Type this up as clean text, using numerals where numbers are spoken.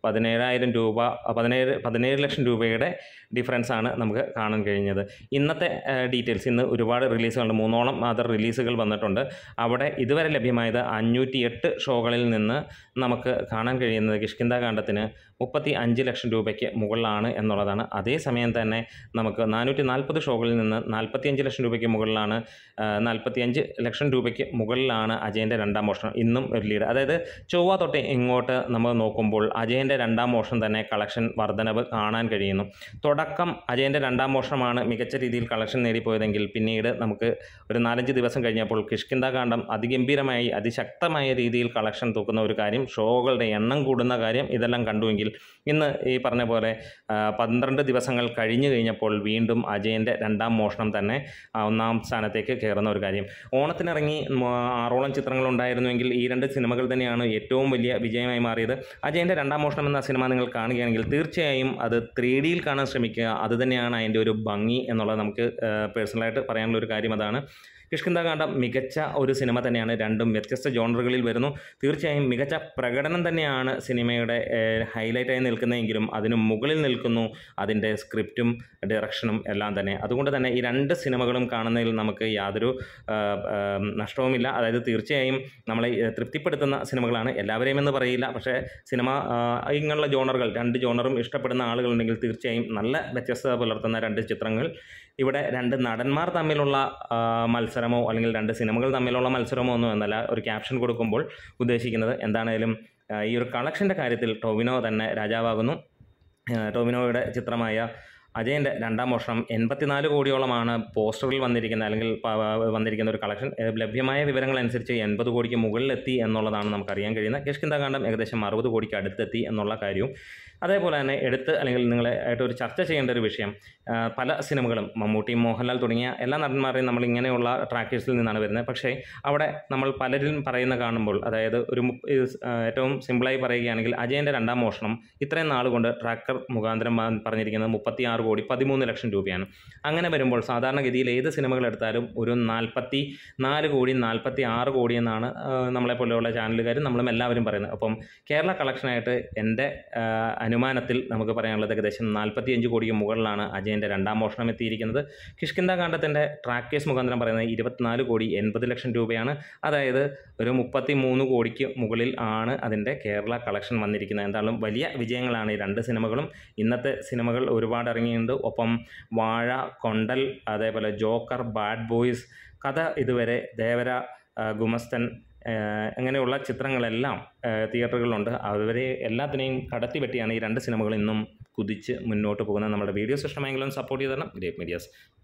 17,000 രൂപ 17 ലക്ഷം രൂപയുടെ ഡിഫറൻസാണ് നമുക്ക് കാണാൻ കഴിഞ്ഞത്. ഇന്നത്തെ ഡീറ്റെയിൽസ്, ഇന്ന് ഒരുപാട് റിലീസുകളുണ്ട്, 3ഓളം അതർ റിലീസുകൾ വന്നിട്ടുണ്ട്. അവിടെ ഇതുവരെ ലഭ്യമായത് 508 ഷോകളിൽ നിന്ന് നമുക്ക് കാണാൻ കഴിയുന്നത് കിഷ്കിന്ധാകാന്ഡത്തിന് 35 ലക്ഷം രൂപയ്ക്ക് മുകളിലാണ് എന്നുള്ളതാണ്. അതേസമയം തന്നെ നമുക്ക് 440 ഷോകളിൽ നിന്ന് 45 ലക്ഷം രൂപയ്ക്ക് മുകളിലാണ് 45 ലക്ഷം രൂപയ്ക്ക് മുകളിലാണ് അജയൻ്റെ രണ്ടാം മോഷണം ഇന്നും ഒരു ലീഡ്. അതായത് ചൊവ്വ തൊട്ട് ഇങ്ങോട്ട് നമ്മൾ നോക്കുമ്പോൾ അജയൻ്റെ രണ്ടാം മോഷണം തന്നെ കളക്ഷൻ വർധനവ് കാണാൻ കഴിയുന്നു. തുടക്കം അജയൻ്റെ രണ്ടാം മോഷണമാണ് മികച്ച രീതിയിൽ കളക്ഷൻ നേടിപ്പോയതെങ്കിൽ പിന്നീട് നമുക്ക് ഒരു 4-5 ദിവസം കഴിഞ്ഞപ്പോൾ കിഷ്കിന്ധാകാന്ഡം അതിഗംഭീരമായി അതിശക്തമായ രീതിയിൽ കളക്ഷൻ തൂക്കുന്ന ഒരു കാര്യം, ഷോകളുടെ എണ്ണം കൂടുന്ന കാര്യം, ഇതെല്ലാം കണ്ടുവെങ്കിൽ ഇന്ന് ഈ പറഞ്ഞ പോലെ 12 ദിവസങ്ങൾ കഴിഞ്ഞു കഴിഞ്ഞപ്പോൾ വീണ്ടും അജയൻ്റെ രണ്ടാം മോഷണം തന്നെ ഒന്നാം സ്ഥാനത്തേക്ക് കയറുന്ന ഒരു കാര്യം. ഓണത്തിനിറങ്ങി 6ഓളം ചിത്രങ്ങളുണ്ടായിരുന്നുവെങ്കിൽ ഈ 2 സിനിമകൾ തന്നെയാണ് ഏറ്റവും വലിയ വിജയമായി മാറിയത്. അജയൻ്റെ രണ്ടാം മോഷണം എന്ന സിനിമ നിങ്ങൾ കാണുകയാണെങ്കിൽ തീർച്ചയായും അത് 3Dയിൽ കാണാൻ ശ്രമിക്കുക. അതുതന്നെയാണ് അതിൻ്റെ ഒരു ഭംഗി എന്നുള്ളത് നമുക്ക് പേഴ്സണലായിട്ട് പറയാനുള്ള ഒരു കാര്യം അതാണ്. കിഷ്കിന്ധാകാന്ഡം മികച്ച ഒരു സിനിമ തന്നെയാണ്. രണ്ടും വ്യത്യസ്ത ജോണറുകളിൽ വരുന്നു. തീർച്ചയായും മികച്ച പ്രകടനം തന്നെയാണ് സിനിമയുടെ ഹൈലൈറ്റായി നിൽക്കുന്നതെങ്കിലും അതിന് മുകളിൽ നിൽക്കുന്നു അതിൻ്റെ സ്ക്രിപ്റ്റും ഡയറക്ഷനും എല്ലാം തന്നെ. അതുകൊണ്ട് തന്നെ ഈ 2 സിനിമകളും കാണുന്നതിൽ നമുക്ക് യാതൊരു നഷ്ടവുമില്ല. അതായത് തീർച്ചയായും നമ്മളെ തൃപ്തിപ്പെടുത്തുന്ന സിനിമകളാണ്. എല്ലാവരെയും എന്ന് പറയില്ല, പക്ഷേ സിനിമ ഇങ്ങനെയുള്ള ജോണറുകൾ 2 ജോണറും ഇഷ്ടപ്പെടുന്ന ആളുകളുണ്ടെങ്കിൽ തീർച്ചയായും നല്ല വ്യത്യസ്തത പുലർത്തുന്ന 2 ചിത്രങ്ങൾ. ഇവിടെ 2 നടന്മാർ തമ്മിലുള്ള മത്സരമോ അല്ലെങ്കിൽ 2 സിനിമകൾ തമ്മിലുള്ള മത്സരമോ ഒന്നും എന്നല്ല ഒരു ക്യാപ്ഷൻ കൊടുക്കുമ്പോൾ ഉദ്ദേശിക്കുന്നത്. എന്താണേലും ഈ ഒരു കളക്ഷൻ്റെ കാര്യത്തിൽ ടൊവിനോ തന്നെ രാജാവാകുന്നു. ടൊവിനോയുടെ ചിത്രമായ അജയൻ്റെ രണ്ടാം മോഷണം 84 കോടിയോളമാണ് പോസ്റ്ററിൽ വന്നിരിക്കുന്നത്, അല്ലെങ്കിൽ വന്നിരിക്കുന്ന ഒരു കളക്ഷൻ. ലഭ്യമായ വിവരങ്ങളനുസരിച്ച് 80 കോടിക്ക് മുകളിലെത്തി എന്നുള്ളതാണ് നമുക്കറിയാൻ കഴിയുന്നത്. കിഷ്കിന്ധാകാന്ഡം ഏകദേശം 60 കോടിക്ക് അടുത്തെത്തി എന്നുള്ള കാര്യവും. അതേപോലെ തന്നെ അല്ലെങ്കിൽ നിങ്ങളായിട്ട് ഒരു ചർച്ച ചെയ്യേണ്ട ഒരു വിഷയം, പല സിനിമകളും മമ്മൂട്ടി, മോഹൻലാൽ തുടങ്ങിയ എല്ലാ നടന്മാരെയും നമ്മൾ ഇങ്ങനെയുള്ള ട്രാക്കേഴ്സിൽ നിന്നാണ് വരുന്നത്. പക്ഷേ അവിടെ നമ്മൾ പലരും പറയുന്ന കാണുമ്പോൾ, അതായത് ഒരു ഏറ്റവും സിമ്പിളായി പറയുകയാണെങ്കിൽ അജയൻ്റെ രണ്ടാം മോഷണം ഇത്രയും നാൾ കൊണ്ട് ട്രാക്കർ മുഖാന്തരം പറഞ്ഞിരിക്കുന്നത് 36 കോടി 13 ലക്ഷം രൂപയാണ്. അങ്ങനെ വരുമ്പോൾ സാധാരണഗതിയിൽ ഏത് സിനിമകൾ എടുത്താലും ഒരു 44 കോടി 46 കോടി എന്നാണ് നമ്മളെപ്പോലെയുള്ള ചാനലുകാരും നമ്മളും എല്ലാവരും പറയുന്നത്. അപ്പം കേരള കളക്ഷനായിട്ട് എൻ്റെ അനുമാനത്തിൽ നമുക്ക് പറയാനുള്ളത് ഏകദേശം 45 കോടിക്ക് മുകളിലാണ് അജയൻ്റെ രണ്ടാം മോഷണം എത്തിയിരിക്കുന്നത്. കിഷ്കിന്ധാകാന്ഡത്തിൻ്റെ ട്രാക്കേഴ്സ് മുഖാന്തരം പറയുന്നത് 24 കോടി 80 ലക്ഷം രൂപയാണ്. അതായത് ഒരു 33 കോടിക്ക് മുകളിൽ ആണ് അതിൻ്റെ കേരള കളക്ഷൻ വന്നിരിക്കുന്നത്. എന്തായാലും വലിയ വിജയങ്ങളാണ് ഈ 2 സിനിമകളും. ഇന്നത്തെ സിനിമകൾ ഒരുപാട് ഇറങ്ങിയിട്ടുണ്ട്. ഒപ്പം വാഴ, കൊണ്ടൽ, അതേപോലെ ജോക്കർ, ബാഡ് ബോയ്സ്, കഥ ഇതുവരെ, ദേവര, ഗുമസ്തൻ, അങ്ങനെയുള്ള ചിത്രങ്ങളെല്ലാം തിയേറ്ററുകളിലുണ്ട്. അവരെ എല്ലാത്തിനെയും കടത്തി വെട്ടിയാണ് ഈ 2 സിനിമകൾ ഇന്നും കുതിച്ച് മുന്നോട്ട് പോകുന്നത്. നമ്മുടെ വീഡിയോസ് ഇഷ്ടമായെങ്കിലും സപ്പോർട്ട് ചെയ്ത് തരണം. Great medias.